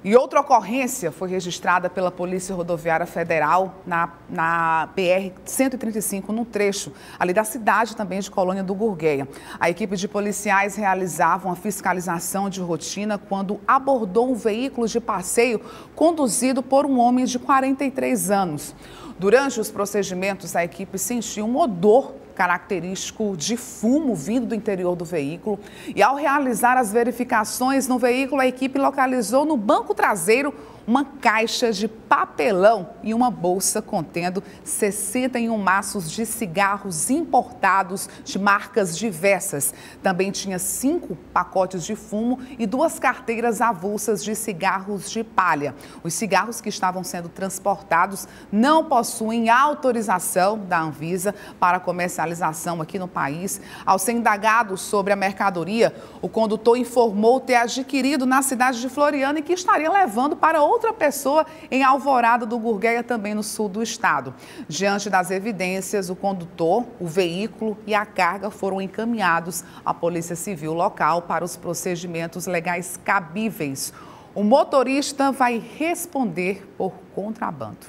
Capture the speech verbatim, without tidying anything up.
E outra ocorrência foi registrada pela Polícia Rodoviária Federal na, na P R cento e trinta e cinco, no trecho ali da cidade também de Colônia do Gurgueia. A equipe de policiais realizava uma fiscalização de rotina quando abordou um veículo de passeio conduzido por um homem de quarenta e três anos. Durante os procedimentos, a equipe sentiu um odor característico de fumo vindo do interior do veículo e, ao realizar as verificações no veículo, a equipe localizou no banco traseiro uma caixa de papelão e uma bolsa contendo sessenta e um maços de cigarros importados de marcas diversas. Também tinha cinco pacotes de fumo e duas carteiras avulsas de cigarros de palha. Os cigarros que estavam sendo transportados não possuem autorização da Anvisa para comercialização aqui no país. Ao ser indagado sobre a mercadoria, o condutor informou ter adquirido na cidade de Floriano e que estaria levando para outra outra pessoa em Alvorada do Gurgueia, também no sul do estado. Diante das evidências, o condutor, o veículo e a carga foram encaminhados à Polícia Civil local para os procedimentos legais cabíveis. O motorista vai responder por contrabando.